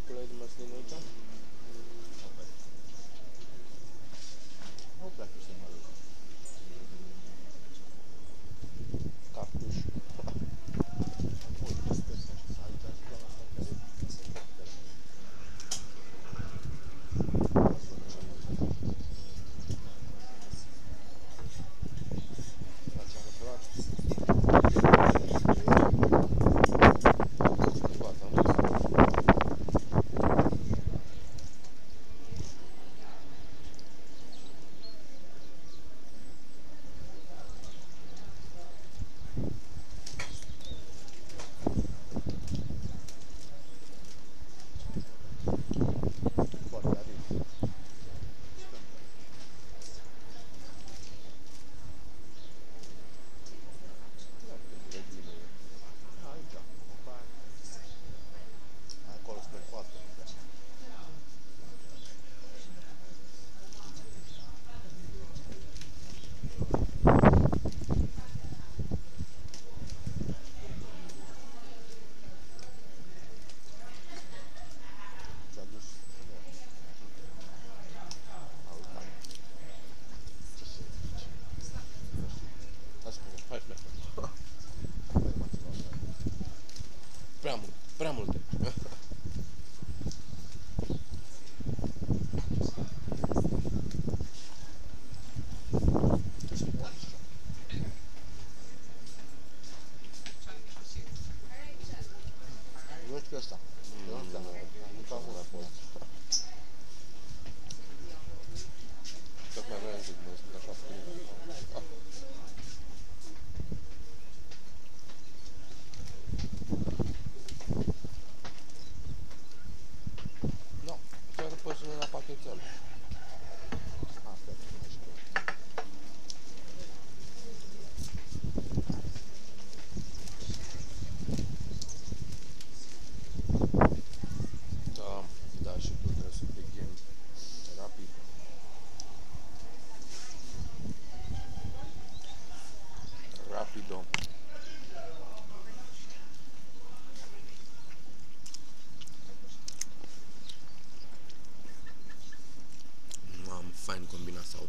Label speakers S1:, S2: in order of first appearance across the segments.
S1: ulei de măsline aici?
S2: Nu prea să mă rog.
S1: Cactus.
S2: Uite, sper să aici aș doar asta care
S1: Ați arătat? Gata.
S2: foarte arid. Aici, acolo spre coastă. Ți-a dus? Ce să zici?
S1: Hai să mergem, hai să mergem. Prea mult, prea multe.
S2: Vezi că ăsta. Eu nu știu, am mâncat mult acolo.
S1: Tocmai noi am zis, noi sunt așa puțin. Nu, chiar poți să ne la pachetel.
S2: Asta e ce știu.
S1: Da, da, și tu trebuie să te ghemi rapid. Rapido. Am fain combinat sau.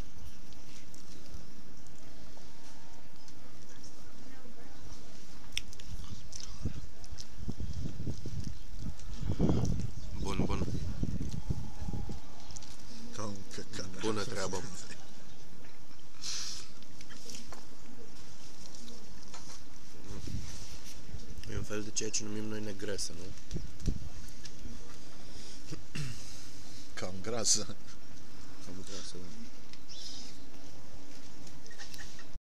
S1: Bun, bun.
S2: Ca un căcat.
S1: Bună treabă. E un fel de ceea ce numim noi negresă, nu?
S2: Cam grasă.
S1: Am grasă, da.